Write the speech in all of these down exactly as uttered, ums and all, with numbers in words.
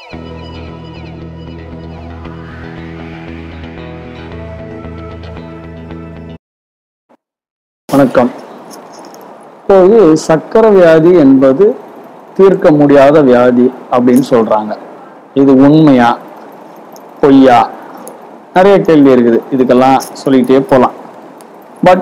வணக்கம். இப்போது சர்க்கரை வியாதி என்பது தீர்க்க முடியாத வியாதி அப்படின்னு சொல்றாங்க. இது உண்மையா பொய்யா? நிறைய கேள்வி இருக்குது. இதுக்கெல்லாம் சொல்லிட்டே போகலாம். பட்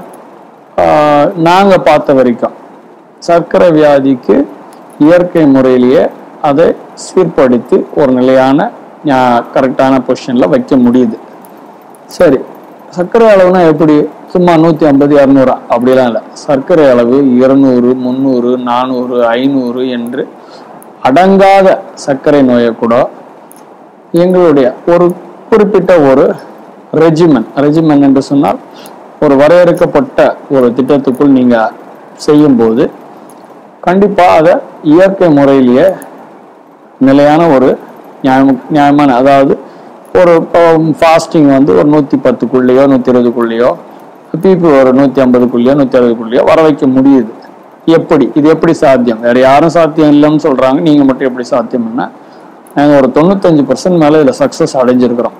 நாங்க பார்த்த வரைக்கும் சர்க்கரை வியாதிக்கு இயற்கை முறையிலேயே அதை சீர்படுத்தி ஒரு நிலையான கரெக்டான பொசிஷன்ல வைக்க முடியுது. சரி, சர்க்கரை அளவுனா எப்படி? சும்மா நூற்றி ஐம்பது இரநூறு அப்படிலாம் இல்லை. சர்க்கரை அளவு இருநூறு முந்நூறு நானூறு ஐநூறு என்று அடங்காத சர்க்கரை நோயை கூட எங்களுடைய ஒரு குறிப்பிட்ட ஒரு ரெஜிமென் ரெஜிமென் என்று சொன்னால் ஒரு வரையறுக்கப்பட்ட ஒரு திட்டத்துக்குள் நீங்கள் செய்யும்போது கண்டிப்பாக அதை இயற்கை முறையிலேயே நிலையான ஒரு நியாயம் நியாயமான அதாவது ஒரு ஃபாஸ்டிங் வந்து ஒரு நூற்றி பத்துக்குள்ளேயோ நூற்றி இருபதுக்குள்ளேயோ பிபி ஒரு நூற்றி ஐம்பதுக்குள்ளேயோ நூற்றி அறுபதுக்குள்ளேயோ வர வைக்க முடியுது. எப்படி? இது எப்படி சாத்தியம்? வேற யாரும் சாத்தியம் இல்லைன்னு சொல்றாங்க, நீங்க மட்டும் எப்படி சாத்தியம்னா நாங்கள் ஒரு தொண்ணூத்தஞ்சு பர்சன்ட் மேலே இதில் சக்ஸஸ் அடைஞ்சிருக்கிறோம்.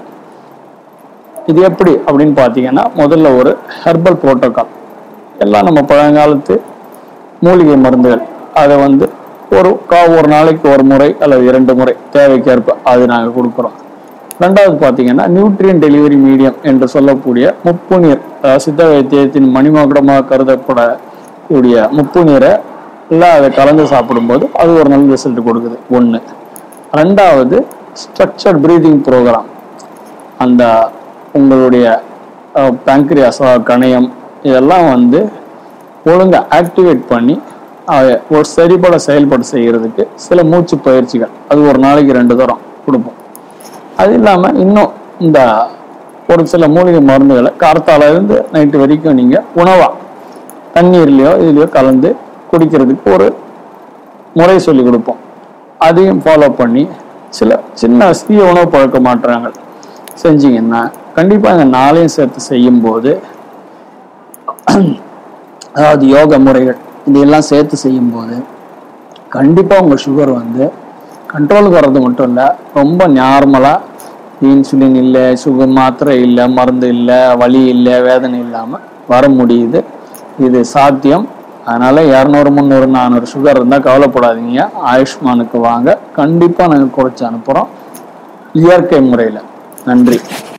இது எப்படி அப்படின்னு பார்த்தீங்கன்னா, முதல்ல ஒரு ஹெர்பல் புரோட்டோகால், எல்லாம் நம்ம பழங்காலத்து மூலிகை மருந்துகள், அதை வந்து ஒரு கா ஒரு நாளைக்கு ஒரு முறை அல்லது இரண்டு முறை தேவைக்கேற்ப அது நாங்கள் கொடுக்குறோம். ரெண்டாவது பார்த்தீங்கன்னா நியூட்ரியன் டெலிவரி மீடியம் என்று சொல்லக்கூடிய முப்பு நீர், சித்த வைத்தியத்தின் மணிமகுடமாக கருதப்படக்கூடிய முப்பு நீரை எல்லாம் அதை கலந்து சாப்பிடும்போது அது ஒரு நல்ல ரிசல்ட் கொடுக்குது. ஒன்று. ரெண்டாவது ஸ்ட்ரக்சர்ட் ப்ரீதிங் ப்ரோக்ராம். அந்த உங்களுடைய பேங்க்ரியாஸ் கணையம் இதெல்லாம் வந்து ஒழுங்காக ஆக்டிவேட் பண்ணி ஒரு சரிபட செயல்பட செய்கிறதுக்கு சில மூச்சு பயிற்சிகள் அது ஒரு நாளைக்கு ரெண்டு தரம் கொடுப்போம். அது இல்லாமல் இன்னும் இந்த ஒரு சில மூலிகை மருந்துகளை கார்த்தால இருந்து நைட்டு வரைக்கும் நீங்கள் உணவா தண்ணீர்லையோ இதுலையோ கலந்து குடிக்கிறதுக்கு ஒரு முறை சொல்லி கொடுப்போம். அதையும் ஃபாலோ பண்ணி சில சின்ன சிறிய உணவு பழக்க மாற்றங்கள் செஞ்சீங்கன்னா கண்டிப்பாக இந்த நாளையும் சேர்த்து செய்யும்போது, அதாவது யோக முறைகள் இதையெல்லாம் சேர்த்து செய்யும்போது கண்டிப்பாக உங்கள் சுகர் வந்து கண்ட்ரோலுக்கு வர்றது மட்டும் இல்லை, ரொம்ப நார்மலாக இன்சுலின் இல்லை, சுகர் மாத்திரை இல்லை, மருந்து இல்லை, வலி இல்லை, வேதனை இல்லாமல் வர முடியுது. இது சாத்தியம். அதனால் இரநூறு முந்நூறு நானூறு சுகர் இருந்தால் கவலைப்படாதீங்க, ஆயுஷ்மானுக்கு வாங்க, கண்டிப்பாக நாங்கள் குறைச்சி அனுப்புகிறோம் இயற்கை முறையில். நன்றி.